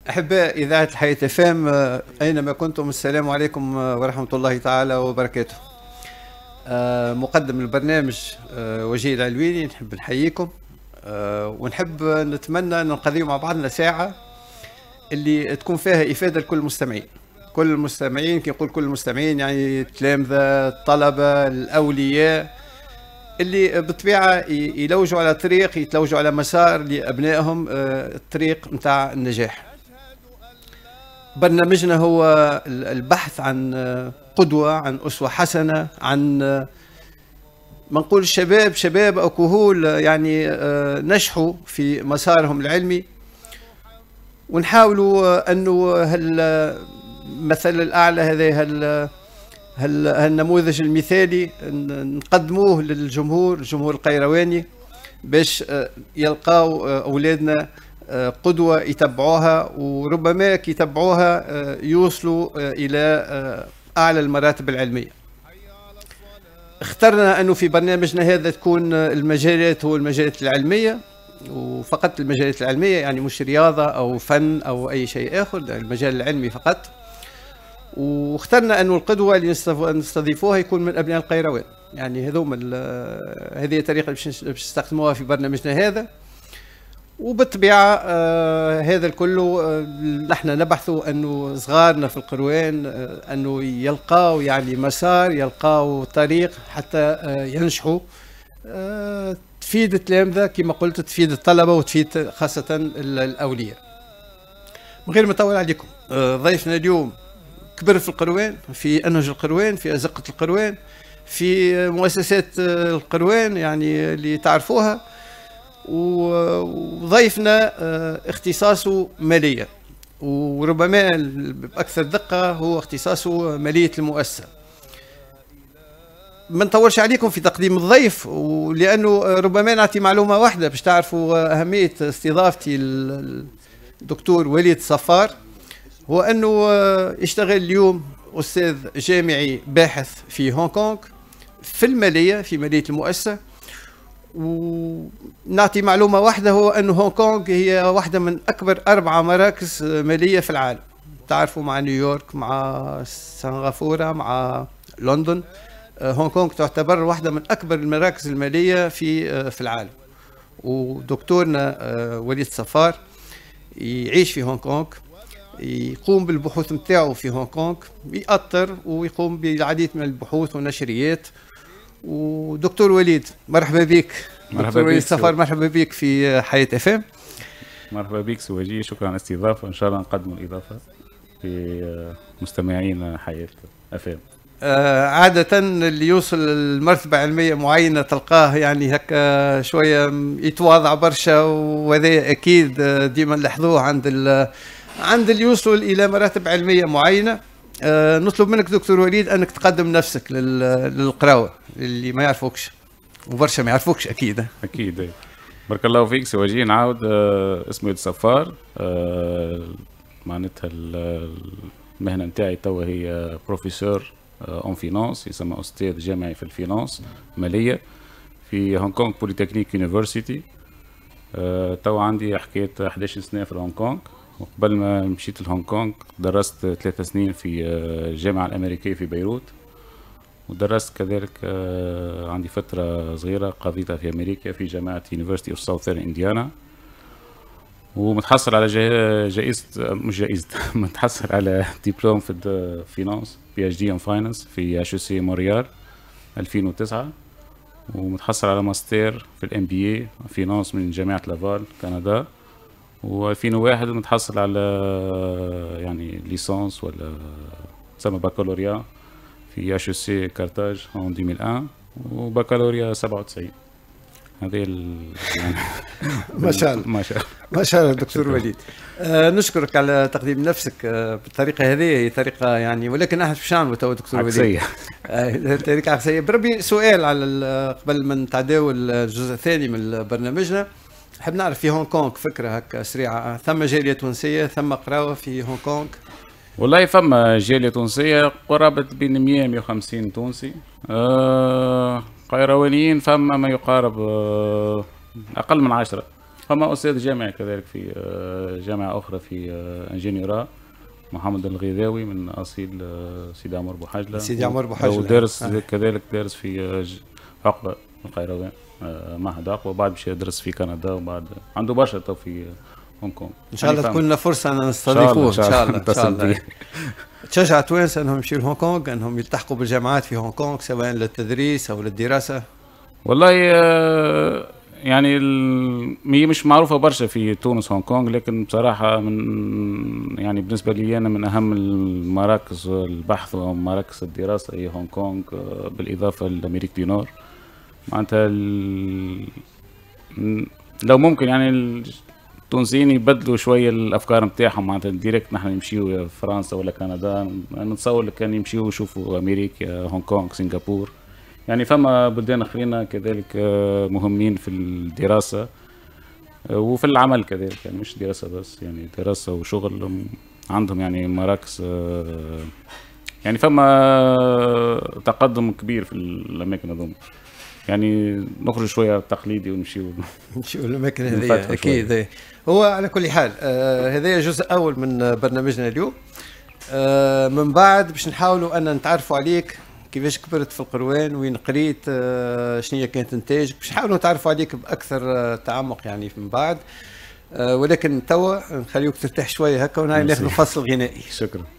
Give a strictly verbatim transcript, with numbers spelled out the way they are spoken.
أحباء إذاعة الحياة اف ام أينما كنتم، السلام عليكم ورحمة الله تعالى وبركاته. مقدم البرنامج وجيه العلويني، نحب نحييكم ونحب نتمنى أن نقضيو مع بعضنا ساعة اللي تكون فيها إفادة لكل المستمعين. كل المستمعين، كي نقول كل المستمعين يعني التلامذة، الطلبة، الأولياء اللي بالطبيعة يلوجوا على طريق، يتلوجوا على مسار لأبنائهم، الطريق متاع النجاح. برنامجنا هو البحث عن قدوة، عن أسوة حسنة، عن ما نقول شباب شباب أو كهول يعني نجحوا في مسارهم العلمي، ونحاولوا أنه هالمثل الأعلى هذا هال هالنموذج المثالي نقدموه للجمهور، الجمهور القيرواني، باش يلقاو أولادنا قدوة يتبعوها، وربما كي يتبعوها يوصلوا إلى أعلى المراتب العلمية. اخترنا أنه في برنامجنا هذا تكون المجالات هو المجالات العلمية، وفقط المجالات العلمية، يعني مش رياضة أو فن أو أي شيء آخر، المجال العلمي فقط. واخترنا أنه القدوة اللي نستضيفوها يكون من أبناء القيروان، يعني هذوما هذه الطريقة باش نستخدموها في برنامجنا هذا. وبالطبيعة آه هذا الكل آه نحن نبحثوا أنه صغارنا في القروان آه أنه يلقاو يعني مسار، يلقاو طريق حتى آه ينجحوا، آه تفيد التلامذة كما قلت، تفيد الطلبة وتفيد خاصة الأولياء. من غير ما نطول عليكم، آه ضيفنا اليوم كبر في القروان، في أنهج القروان، في أزقة القروان، في مؤسسات القروان يعني اللي تعرفوها. وضيفنا اختصاصه مالية، وربما بأكثر دقة هو اختصاصه مالية المؤسسة. ما نطولش عليكم في تقديم الضيف، ولأنه ربما نعطي معلومة واحدة باش تعرفوا أهمية استضافتي الدكتور وليد صفار. هو أنه يشتغل اليوم أستاذ جامعي باحث في هونغ كونغ في المالية، في مالية المؤسسة. ونعطي معلومة واحدة، هو أن هونغ كونغ هي واحدة من أكبر أربعة مراكز مالية في العالم. تعرفوا مع نيويورك، مع سنغافورة، مع لندن، هونغ كونغ تعتبر واحدة من أكبر المراكز المالية في في العالم. ودكتورنا وليد صفار يعيش في هونغ كونغ، يقوم بالبحوث نتاعو في هونغ كونغ، يأطر ويقوم بالعديد من البحوث والنشريات. ودكتور وليد مرحبا بك. مرحبا دكتور وليد بك صفار، مرحبا بك في حياة اف ام. مرحبا بك سواجي، شكرا على الاستضافة، وإن شاء الله نقدم الإضافة في مستمعين حياة اف ام. آه عادة اللي يوصل لمرتبة علمية معينة تلقاه يعني هكا شوية يتواضع برشا، وهذا أكيد ديما نلاحظوه عند عند اللي يوصل إلى مراتب علمية معينة. أه نطلب منك دكتور وليد أنك تقدم نفسك للقراوة اللي ما يعرفوكش، وبرشا ما يعرفوكش أكيد. أكيد، بارك الله فيك سواجي. نعاود، أه اسمي وليد صفار، أه معناتها المهنة نتاعي توا هي بروفيسور اون فينانس، يسمى أستاذ جامعي في الفينانس مالية في هونغ كونغ بوليتكنيك يونيفرسيتي. أه توا عندي حكاية أحد عشر سنة في هونغ كونغ، وقبل ما مشيت لهونغ كونغ درست ثلاثة سنين في الجامعة الأمريكية في بيروت، ودرست كذلك عندي فترة صغيرة قضيتها في أمريكا في جامعة University of Southern Indiana، ومتحصل على جائزة مش جائزة متحصل على دبلوم في الفينانس بي اتش دي ان فاينانس في اتش سي مونريال ألفين وتسعة، ومتحصل على ماستر في الام بي اي فينانس من جامعة لافال كندا، و2001 متحصل على يعني ليسانس ولا تسمى بكالوريا في اتش سي كارتاج en ألفين وواحد، وبكالوريا سبعة وتسعين. هذه ال... يعني ما شاء الله ما شاء الله ما شاء الله دكتور وليد. آه نشكرك على تقديم نفسك آه بالطريقه هذه، هي طريقه يعني، ولكن احنا باش نعملوا تو دكتور وليد عكسيه. آه طريقه عكسيه. بربي سؤال على قبل ما نتعداو الجزء الثاني من برنامجنا، نحب نعرف في هونغ كونغ فكره هكا سريعه، ثم جاليه تونسيه، ثم قراوه في هونغ كونغ؟ والله فما جاليه تونسيه قرابه بين مئة مئة وخمسين تونسي، آه قيروانيين فما ما يقارب آه اقل من عشرة. فما استاذ جامعي كذلك في جامعه اخرى في انجينيورا، محمد الغيداوي من اصيل سيدي عمر بوحجله. سيدي عمر بوحجله. ودرس آه. كذلك دارس في عقبه القيروان، معهد عقبه، وبعد باش يدرس في كندا، وبعد عنده برشا تو في هونغ كونغ. ان شاء الله تكون لنا فرصه ان نستضيفوه ان شاء الله. ان شاء الله تشجع التوانسه انهم يمشيوا لهونغ كونغ، انهم يلتحقوا بالجامعات في هونغ كونغ سواء للتدريس او للدراسه؟ والله يعني هي مش معروفه برشا في تونس هونغ كونغ، لكن بصراحه من يعني بالنسبه لي انا من اهم المراكز البحث ومراكز الدراسه هي هونغ كونغ، بالاضافه لامريكا دي نور. معناتها لو ممكن يعني التونسيين يبدلوا شويه الافكار نتاعهم، معناتها ديريكت نحن نمشيو فرنسا ولا كندا، نتصور كان يمشيو يشوفوا امريكا، هونغ كونغ، سنغافور. يعني فما بلدان اخرين كذلك مهمين في الدراسه وفي العمل كذلك، يعني مش دراسه بس، يعني دراسه وشغل عندهم يعني مراكز، يعني فما تقدم كبير في الاماكن هذوما. يعني نخرج شويه تقليدي ونمشيو نمشيو الاماكن هذه اكيد. هو على كل حال آه هذا جزء اول من برنامجنا اليوم. آه من بعد باش نحاولوا ان نتعرفوا عليك، كيفاش كبرت في القروان، وين قريت، آه شنو كانت نتاجك، باش نحاولوا نتعرفوا عليك باكثر آه تعمق يعني من بعد. آه ولكن توا نخليوك ترتاح شويه هكا ونهار ناخذ فصل غنائي. شكرا.